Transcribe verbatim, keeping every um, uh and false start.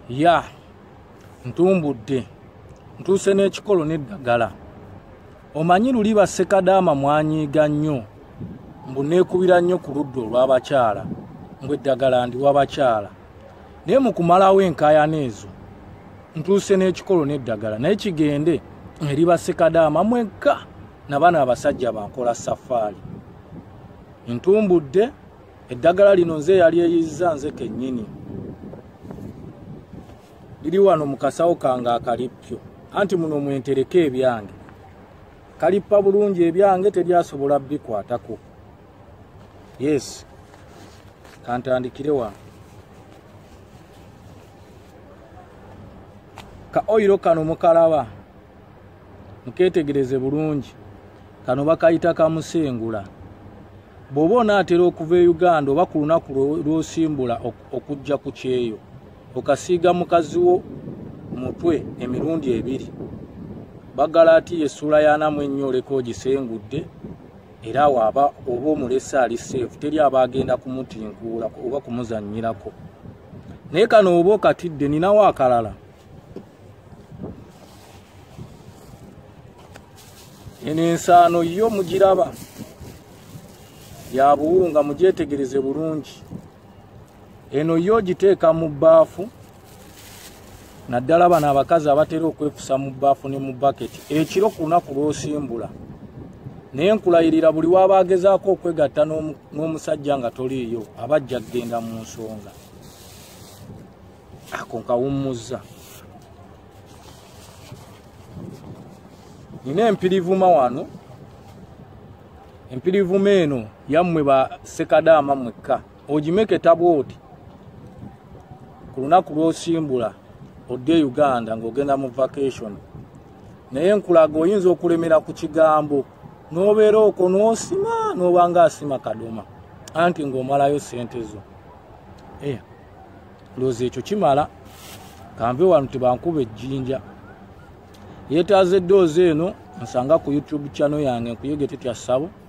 ya ntumbudde ntuuse n'ekikolo n'eddagala. Omanyi luli bassekadaama mwanyiiga nnyo mbu neekubira nnyo ku ludda olw'abakyala mbwe eddagala ndi w'abakyala. Naye mu kumalawo enkaayana ezo ntuuse n'ekikolo n'eddagala naye kigende eri bassekadaama mwekka nabana abasajja bankola safaali. Ntumbudde eddagala lino nze yali eyizza nze kennyini. Liri wano mu kasawo kange akalippyo anti muno mwentereka ebyange. Kalippa bulungi ebyange teryasobola bikwatako. Yes. Kantandikire wano. Ka oyiro kano mukalaba. Muketegereze bulungi. Kano bakayita kamusengula. Bw'oba onaatera okuva e Uganda oba ku lunaku lw'osimbula okujja ku kyeyo okasiiga mukazi wo mutwe emirundi ebiri. Bagala ati essula y'ana mu ennyo oleka ogisengudde era waaba oba omulese ali seefu teri aba agenda kumutinkuula oba kumuzannyirako. Naye kano oba okatidde ninawo akalala. Eno ensaano yo mugiraba ya buwunga mugyetegereze bulungi. Eno yo giteeka mu bbaafu naddala bano abakazi abatera okwefusa mu bbaafu ne mu baketi ekiro ku lunaku lw'osimbula. Naye nkulayirira buli waba agezaako okwegatta n'omusajja nga toliiyo abajja kgenda mu nsonga. Ako nkawummuzza. Nina empirivuma wano. Empirivuma eno yammwe ba ssekadaama mwekka ogimeketa bwoti ku lunaku lw'osimbula odde Uganda ng'ogenda mu vacation. Naye nkulaga oyinza okulemera ku kigambo n'obeera okwo n'osima n'obanga asima kadoma anti ng'omalayo ssente zo. Eh, loozi ekyo kimala kanve wano tebankuba ejjinja. Yeetaaze eddoozi eno nsanga ku YouTube channel yange nkuyege tetya ssabo.